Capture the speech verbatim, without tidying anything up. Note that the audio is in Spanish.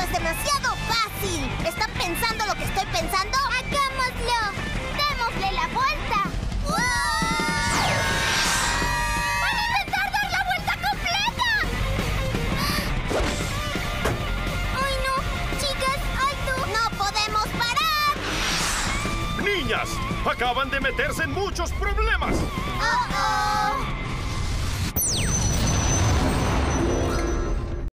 es demasiado fácil. ¿Están pensando lo que estoy pensando? ¡Hagámoslo! ¡Démosle la vuelta! ¡Van a intentar dar la vuelta completa! ¡Ay, no! ¡Chicas, alto! ¡No podemos parar! ¡Niñas! Acaban de meterse en muchos problemas. ¡Oh, oh!